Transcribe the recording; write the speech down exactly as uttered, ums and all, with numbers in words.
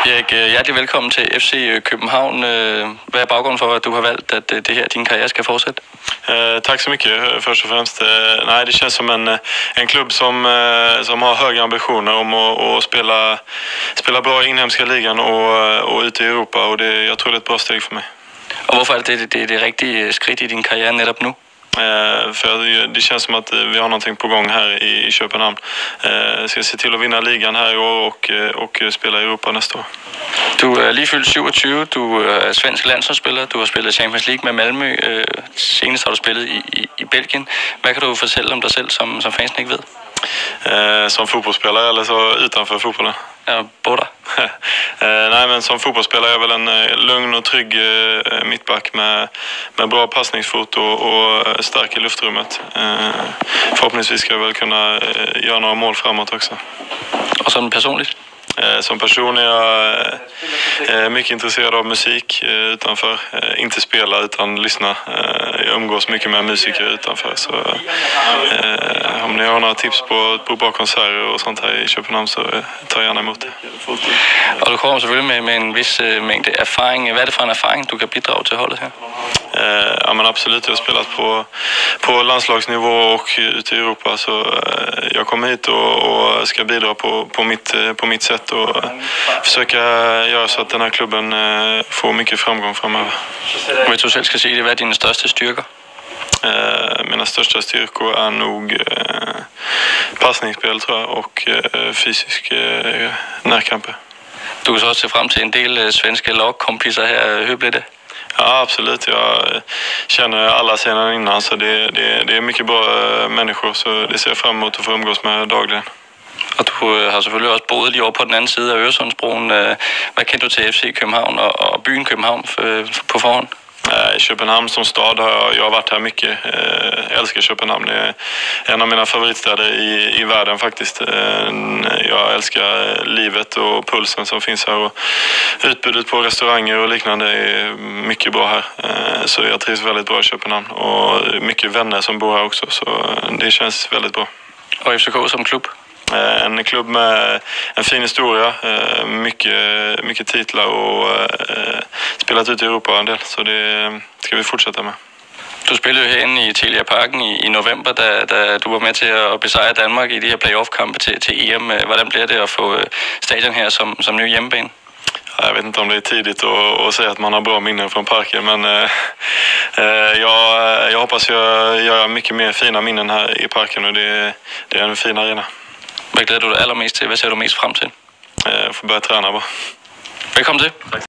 Erik, hjertelig velkommen til F C København. Hvad er baggrunden for, at du har valgt, at det her din karriere ska fortsätta? Eh, tack så mycket först och främst. Eh, nej, det känns som en, en klubb som, eh, som har höga ambitioner om att, att spela, spela bra i inhemska ligan och, och ute i Europa, och det, jag tror det är ett bra steg för mig. Och varför är det det, det, det riktiga skritt i din karriär netop nu? Eh, för det känns som att vi har någonting på gång här i, i Köpenhamn. Eh, ska se till att vinna ligan här i år och, och spela i Europa nästa år. Du är lige fyldt syvogtyve, du er svensk landsholdsspiller, du har spillet Champions League med Malmö, senest har du spillet i, i, i Belgien. Vad kan du fortælle om dig selv, som, som fansen ikke ved? Eh, som fotbollsspelare eller så utanför fotbollen? Ja, båda. eh, nej, men som fotbollsspelare är jag väl en eh, lugn och trygg eh, mittback med, med bra passningsfot och, och stark i luftrummet. Eh, förhoppningsvis ska jag väl kunna eh, göra några mål framåt också. Och som personligt? Eh, som person är jag eh, mycket intresserad av musik eh, utanför. Eh, inte spela utan lyssna. Eh, jag umgås mycket med musiker utanför. Så, eh, om ni har några tips på, på bra konserter och sånt här i Köpenhamn så eh, tar jag gärna emot det. Och du kommer selvfølgelig med, med en viss uh, mängd erfaring. Vad är det för en erfaring du kan bidra till hållet här? Eh, ja, men absolut, jag har spelat på, på landslagsnivå och ute i Europa, så eh, jag kommer hit och, och ska bidra på, på, mitt, på mitt sätt och försöka göra så att den här klubben eh, får mycket framgång framöver. Om du själv ska säga det, vad är dina största styrkor? Eh, mina största styrkor är nog eh, passningsspel tror jag och eh, fysisk eh, närkamper. Du kan så också se fram till en del svenska lagkompisar här. Hur blir det? Ja, absolut. Jag känner alla sedan innan, så det, det, det är mycket bra människor, så det ser jag fram emot att få umgås med dagligen. Och du har selvfølgelig også boet lige over på den anden side af Øresundsbroen. Hvad kender du til F C København och, och byn København på förhand? Köpenhamn som stad har jag, jag har varit här mycket. Jag älskar Köpenhamn. Det är en av mina favoritstäder i, i världen faktiskt. Jag älskar livet och pulsen som finns här, och utbudet på restauranger och liknande är mycket bra här. Så jag trivs väldigt bra i Köpenhamn, och mycket vänner som bor här också, så det känns väldigt bra. Och F C K som klubb? En klubb med en fin historia, mycket, mycket titlar och spelat ut i Europa en del, så det ska vi fortsätta med. Du spelade ju herinde i Telia Parken i, i november, da, da du var med til at besejre Danmark i de her playoff-kampe til, til E M. Hvordan bliver det at få stadion her som, som ny hjemmebane? Jag vet inte om det är tidigt att, att säga att man har bra minnen från parken, men eh, jag, jag hoppas jag gör mycket mer fina minnen här i parken, och det, det är en fin arena. Vad gläder du dig allermest till? Vad ser du mest fram till? Jag får börja träna bara. Välkommen till.